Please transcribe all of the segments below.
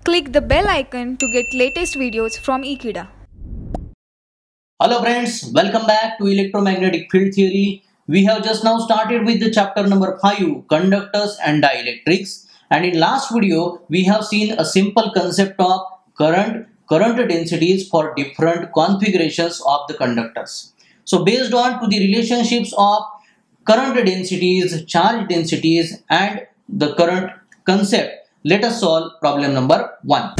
Click the bell icon to get latest videos from Ekeeda. Hello friends, welcome back to electromagnetic field theory. We have just now started with the chapter number 5, conductors and dielectrics, and in last video we have seen a simple concept of current densities for different configurations of the conductors. So based on to the relationships of current densities, charge densities and the current concept, let us solve problem number 1.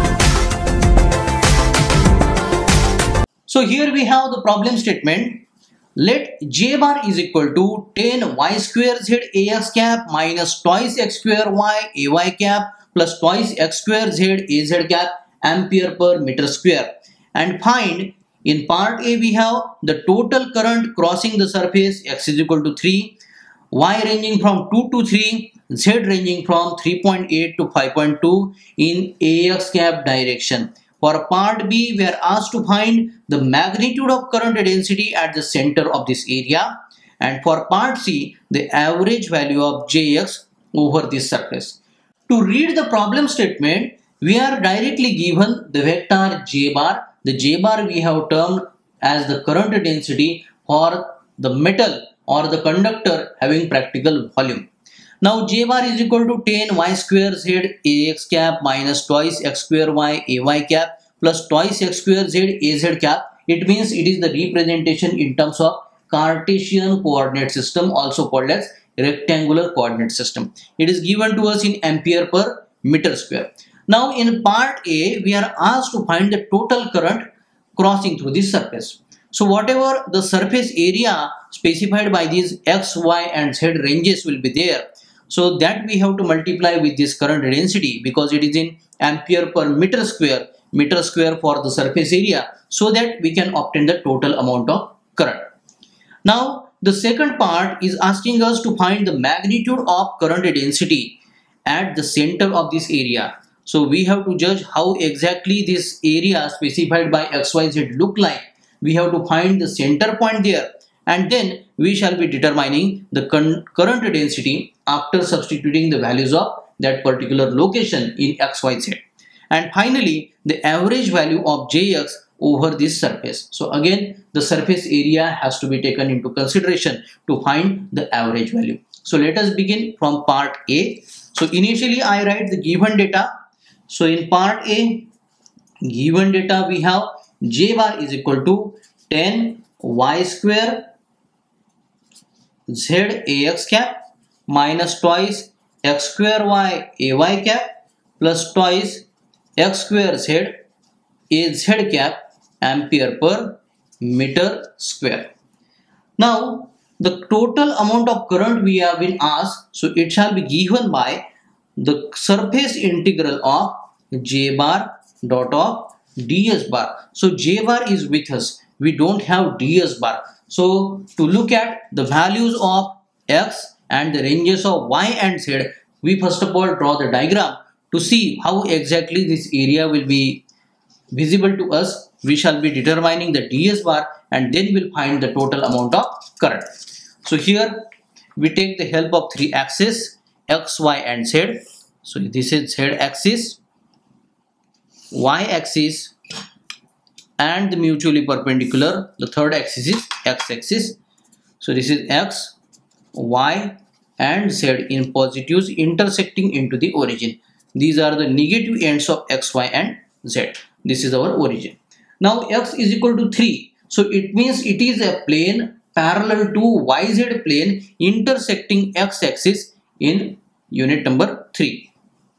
So here we have the problem statement. Let J bar is equal to 10 y square z ax cap minus twice x square y ay cap plus twice x square z az cap ampere per meter square, and find in part A we have the total current crossing the surface x is equal to 3, y ranging from 2 to 3, z ranging from 3.8 to 5.2 in ax cap direction. For part B, we are asked to find the magnitude of current density at the center of this area, and for part C, the average value of Jx over this surface. To read the problem statement, we are directly given the vector J bar. The J bar we have termed as the current density for the metal or the conductor having practical volume. Now J bar is equal to 10 y square z ax cap minus twice x square y ay cap plus twice x square z az cap. It means it is the representation in terms of Cartesian coordinate system, also called as rectangular coordinate system. It is given to us in ampere per meter square. Now in part A, we are asked to find the total current crossing through this surface. So whatever the surface area specified by these x, y and z ranges will be there. So that we have to multiply with this current density because it is in ampere per meter square for the surface area, so that we can obtain the total amount of current. Now the second part is asking us to find the magnitude of current density at the center of this area. So we have to judge how exactly this area specified by xyz look like. We have to find the center point there, and then we shall be determining the current density after substituting the values of that particular location in xyz, and finally the average value of Jx over this surface. So again the surface area has to be taken into consideration to find the average value. So let us begin from part A. So initially I write the given data. So in part A, given data we have J bar is equal to 10 y square z ax cap minus twice x square y ay cap plus twice x square z az cap ampere per meter square. Now the total amount of current we have been asked, so it shall be given by the surface integral of J bar dot of ds bar. So J bar is with us, we don't have ds bar. So to look at the values of x and the ranges of y and z, we first of all draw the diagram to see how exactly this area will be visible to us. We shall be determining the ds bar and then we'll find the total amount of current. So here we take the help of three axes x, y and z. So this is z axis, y axis and the mutually perpendicular, the third axis is x axis. So this is x, y and z in positives intersecting into the origin. These are the negative ends of x, y and z. This is our origin. Now x is equal to 3. So it means it is a plane parallel to yz plane intersecting x axis in unit number 3.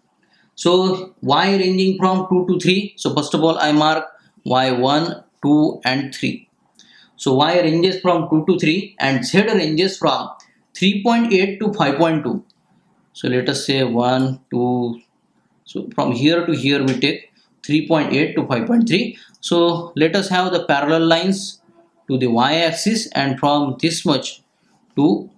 So y ranging from 2 to 3. So first of all I mark y1, 2 and 3. So y ranges from 2 to 3 and z ranges from 3.8 to 5.2. So let us say 1, 2. So from here to here we take 3.8 to 5.3. So let us have the parallel lines to the y axis and from this much to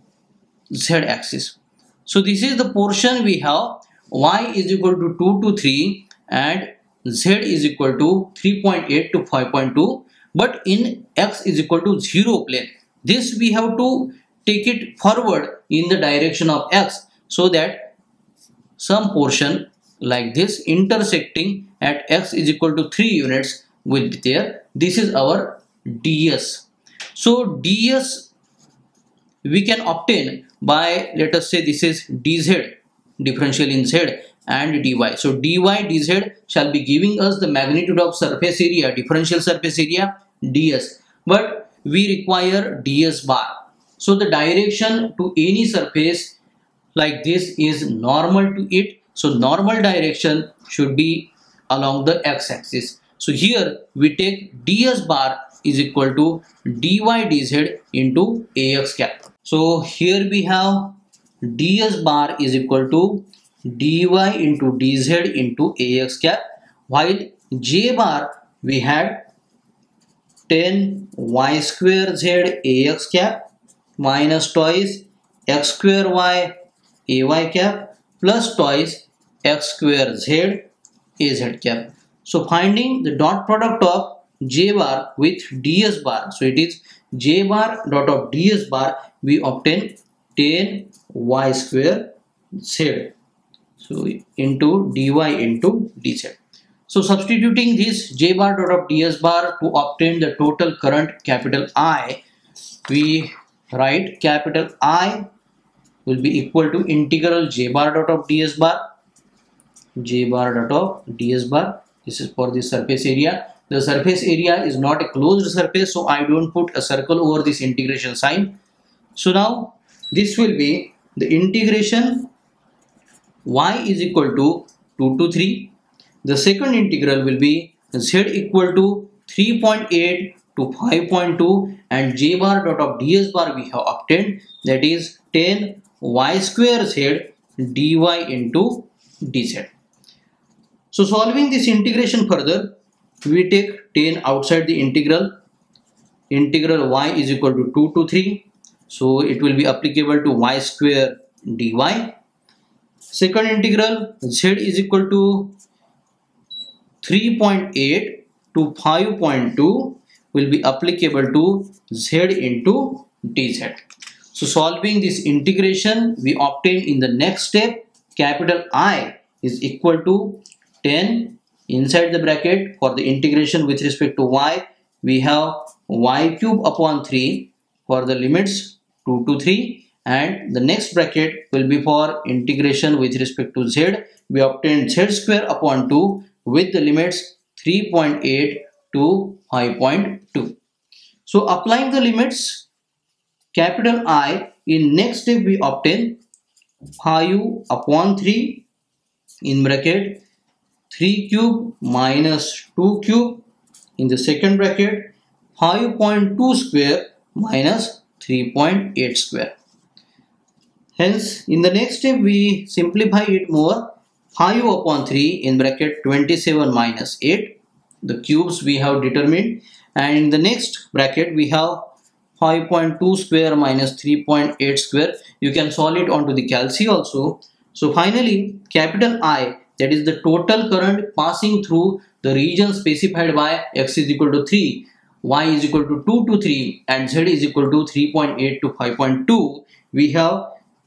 z axis. So this is the portion we have. Y is equal to 2 to 3 and z is equal to 3.8 to 5.2, but in x is equal to 0 plane. This we have to take it forward in the direction of x so that some portion like this intersecting at x is equal to 3 units will be there. This is our ds. So ds we can obtain by, let us say this is dz, differential in z, and dy. So dy dz shall be giving us the magnitude of surface area, differential surface area ds, but we require ds bar. So the direction to any surface like this is normal to it. So normal direction should be along the x-axis. So here we take ds bar is equal to dy dz into ax cap. So here we have ds bar is equal to dy into dz into ax cap, while j bar we had 10 y square z ax cap minus twice x square y ay cap plus twice x square z az cap. So finding the dot product of j bar with ds bar, so it is j bar dot of ds bar, we obtain 10 y square z, so into dy into dz. So substituting this j bar dot of ds bar to obtain the total current capital I, we write capital I will be equal to integral j bar dot of ds bar, j bar dot of ds bar. This is for the surface area. The surface area is not a closed surface, so I don't put a circle over this integration sign. So now this will be the integration y is equal to 2 to 3. The second integral will be z equal to 3.8 to 5.2, and j bar dot of ds bar we have obtained, that is 10 y square z dy into dz. So solving this integration further, we take 10 outside the integral. Integral y is equal to 2 to 3. So it will be applicable to y square dy. Second integral z is equal to 3.8 to 5.2 will be applicable to z into dz. So solving this integration, we obtain in the next step capital I is equal to 10 inside the bracket. For the integration with respect to y, we have y cube upon 3 for the limits 2 to 3, and the next bracket will be for integration with respect to z. We obtain z square upon 2 with the limits 3.8 to 5.2. So applying the limits capital I, in next step we obtain 5 upon 3 in bracket 3 cube minus 2 cube in the second bracket 5.2 square minus 3.8 square. Hence in the next step we simplify it more. 5 upon 3 in bracket 27 minus 8, the cubes we have determined, and in the next bracket we have 5.2 square minus 3.8 square. You can solve it onto the calci also. So finally capital I, that is the total current passing through the region specified by x is equal to 3, y is equal to 2 to 3, and z is equal to 3.8 to 5.2. We have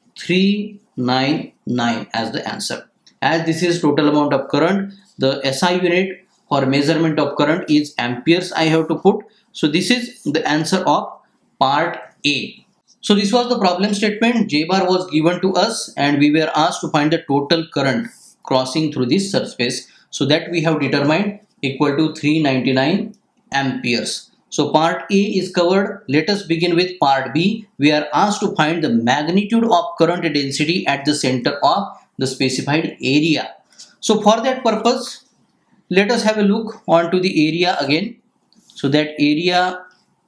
399 as the answer. As this is total amount of current, the SI unit for measurement of current is amperes I have to put. So this is the answer of part A. So this was the problem statement. J bar was given to us and we were asked to find the total current crossing through this surface. So that we have determined equal to 399 amperes. So part A is covered. Let us begin with part B. We are asked to find the magnitude of current density at the center of the specified area. So for that purpose, let us have a look onto the area again. So that area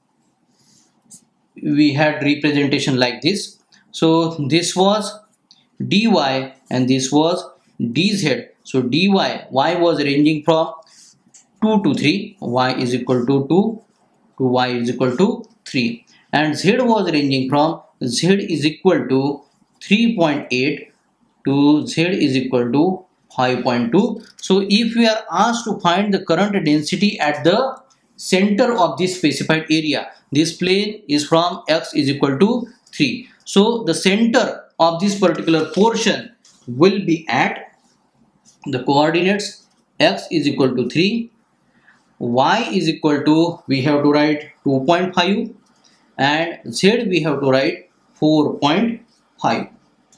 we had representation like this. So this was dy and this was dz. So dy, y was ranging from 2 to 3, y is equal to 2 to y is equal to 3, and z was ranging from z is equal to 3.8 to z is equal to 5.2. So if we are asked to find the current density at the center of this specified area, this plane is from x is equal to 3. So the center of this particular portion will be at the coordinates x is equal to 3, y is equal to, we have to write 2.5, and z we have to write 4.5.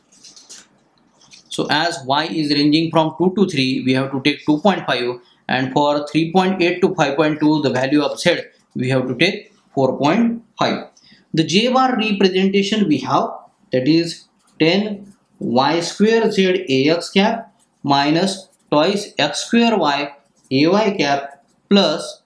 So as y is ranging from 2 to 3, we have to take 2.5, and for 3.8 to 5.2, the value of z we have to take 4.5. The j bar representation we have, that is 10 y square z ax cap minus twice x square y ay cap plus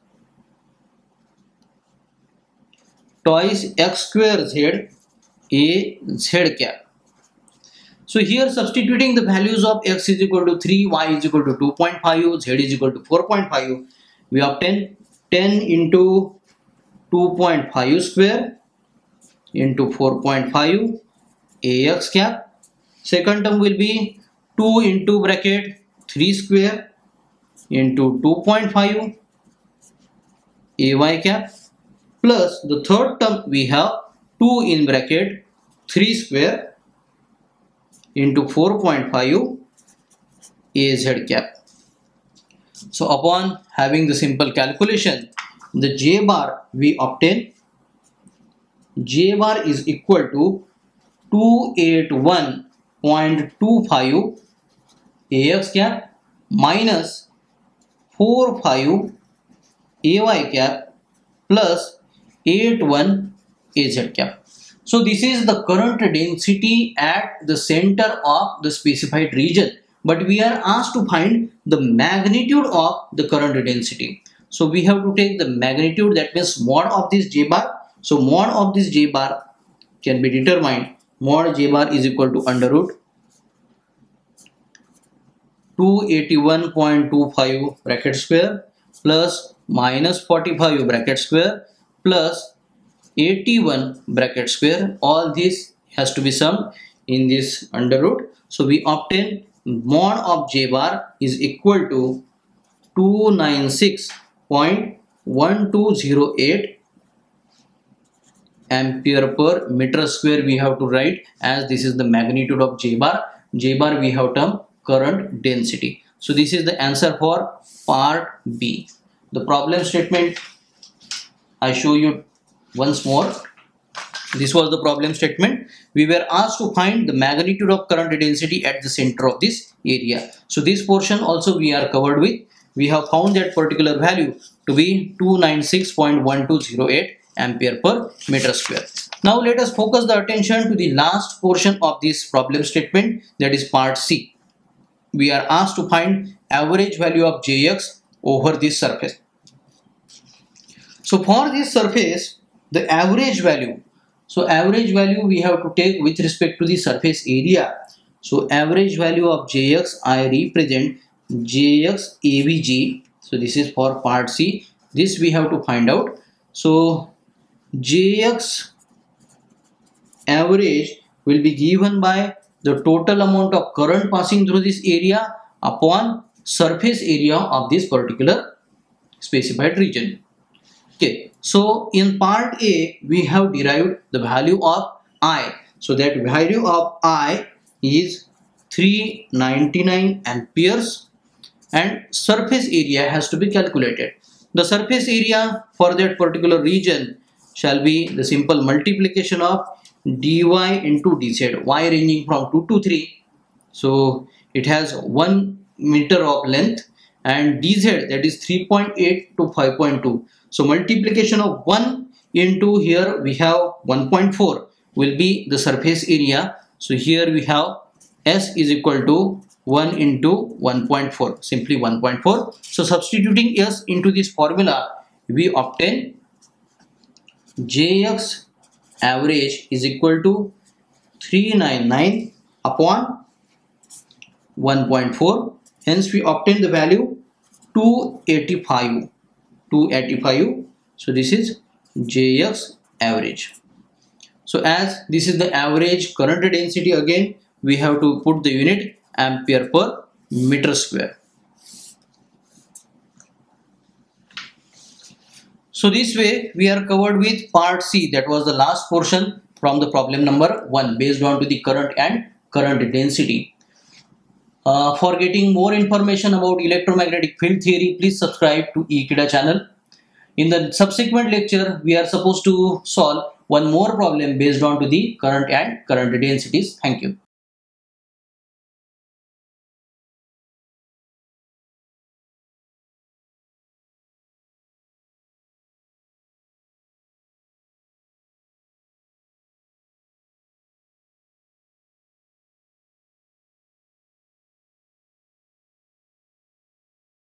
twice x square z a z cap. So here substituting the values of x is equal to 3, y is equal to 2.5, z is equal to 4.5, we obtain 10 into 2.5 square into 4.5 ax cap. Second term will be 2 into bracket 3 square into 2.5 ay cap plus the third term we have 2 in bracket 3 square into 4.5 az cap. So upon having the simple calculation, the j bar we obtain, j bar is equal to 281.25 ax cap minus 45 ay cap plus 81 az cap. So this is the current density at the center of the specified region, but we are asked to find the magnitude of the current density. So we have to take the magnitude, that means mod of this j bar. So mod of this j bar can be determined, mod j bar is equal to under root 281.25 bracket square plus minus 45 bracket square plus 81 bracket square. All this has to be summed in this under root. So we obtain mod of j bar is equal to 296.1208 ampere per meter square we have to write, as this is the magnitude of j bar. J bar we have term current density. So this is the answer for part B. The problem statement I show you once more. This was the problem statement. We were asked to find the magnitude of current density at the center of this area. So this portion also we are covered with. We have found that particular value to be 296.1208 ampere per meter square. Now let us focus the attention to the last portion of this problem statement, that is part C. We are asked to find average value of Jx over this surface. So for this surface, the average value, so average value we have to take with respect to the surface area. So average value of Jx, I represent Jx AVG. So this is for part C. This we have to find out. So Jx average will be given by the total amount of current passing through this area upon surface area of this particular specified region. Okay, so in part A we have derived the value of I. So that value of I is 399 amperes and surface area has to be calculated. The surface area for that particular region shall be the simple multiplication of dy into dz, y ranging from 2 to 3. So it has 1 meter of length, and dz, that is 3.8 to 5.2. So multiplication of 1 into, here we have 1.4 will be the surface area. So here we have S is equal to 1 into 1.4, simply 1.4. So substituting S into this formula, we obtain Jx average is equal to 399 upon 1.4. Hence we obtain the value 285. So this is Jx average. So as this is the average current density, again we have to put the unit ampere per meter square. So this way we are covered with part C, that was the last portion from the problem number 1 based on to the current and current density. For getting more information about electromagnetic field theory, please subscribe to Ekeeda channel. In the subsequent lecture, we are supposed to solve one more problem based on to the current and current densities. Thank you.